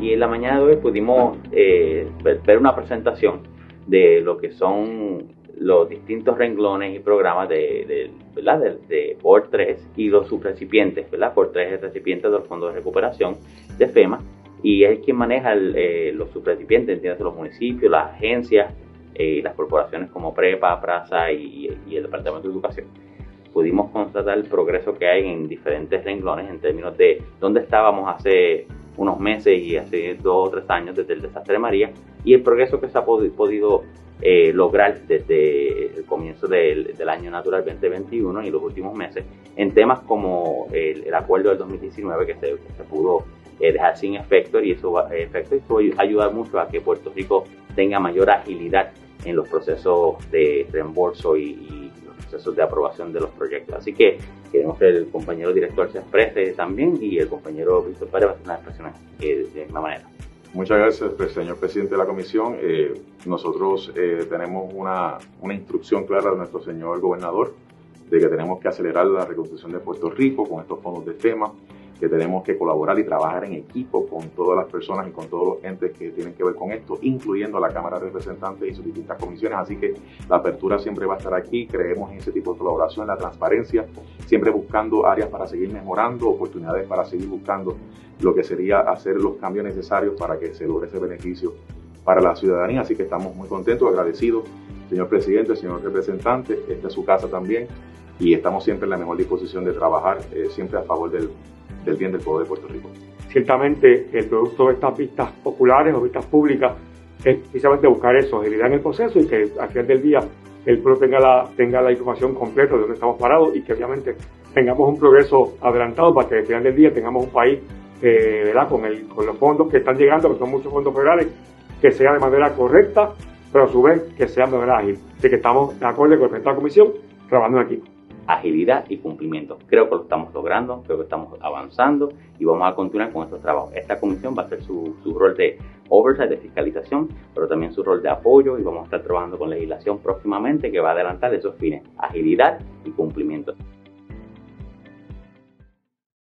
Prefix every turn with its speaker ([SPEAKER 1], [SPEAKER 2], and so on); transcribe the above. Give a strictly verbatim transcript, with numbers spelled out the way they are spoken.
[SPEAKER 1] y en la mañana de hoy pudimos eh, ver una presentación de lo que son los distintos renglones y programas de, de, ¿verdad? de, de por tres y los subrecipientes, ¿verdad? por tres es recipiente de los fondos de recuperación de FEMA, y es quien maneja el, eh, los subrecipientes, entiéndase los municipios, las agencias, eh, las corporaciones como PREPA, PRASA y, y el Departamento de Educación. Pudimos constatar el progreso que hay en diferentes renglones en términos de dónde estábamos hace unos meses y hace dos o tres años desde el desastre de María, y el progreso que se ha pod- podido eh, lograr desde el comienzo del, del año natural veinte veintiuno y los últimos meses en temas como el, el acuerdo del dos mil diecinueve que se, que se pudo eh, dejar sin efecto, y eso va, efecto, eso ayuda mucho a que Puerto Rico tenga mayor agilidad en los procesos de reembolso y, y los procesos de aprobación de los proyectos. Así que queremos que el compañero director se exprese también, y el compañero Víctor Pérez va a hacer unas expresiones eh, de la misma manera.
[SPEAKER 2] Muchas gracias, señor presidente de la comisión. Eh, nosotros eh, tenemos una, una instrucción clara de nuestro señor gobernador de que tenemos que acelerar la reconstrucción de Puerto Rico con estos fondos de FEMA, que tenemos que colaborar y trabajar en equipo con todas las personas y con todos los entes que tienen que ver con esto, incluyendo a la Cámara de Representantes y sus distintas comisiones. Así que la apertura siempre va a estar aquí. Creemos en ese tipo de colaboración, la transparencia, siempre buscando áreas para seguir mejorando, oportunidades para seguir buscando lo que sería hacer los cambios necesarios para que se logre ese beneficio para la ciudadanía. Así que estamos muy contentos, agradecidos, señor presidente, señor representante. Esta es su casa también, y estamos siempre en la mejor disposición de trabajar eh, siempre a favor del, del bien del pueblo de Puerto Rico.
[SPEAKER 3] Ciertamente el producto de estas vistas populares o vistas públicas es precisamente buscar eso, agilidad en el proceso, y que al final del día el pueblo tenga la, tenga la información completa de dónde estamos parados, y que obviamente tengamos un progreso adelantado para que al final del día tengamos un país eh, ¿verdad? Con, el, con los fondos que están llegando, que son muchos fondos federales, que sea de manera correcta, pero a su vez que sea de manera ágil. Así que estamos de acuerdo con el presidente de la comisión, trabajando en equipo.
[SPEAKER 1] Agilidad y cumplimiento. Creo que lo estamos logrando, creo que estamos avanzando y vamos a continuar con estos trabajos. Esta comisión va a hacer su, su rol de oversight, de fiscalización, pero también su rol de apoyo, y vamos a estar trabajando con legislación próximamente que va a adelantar esos fines, agilidad y cumplimiento.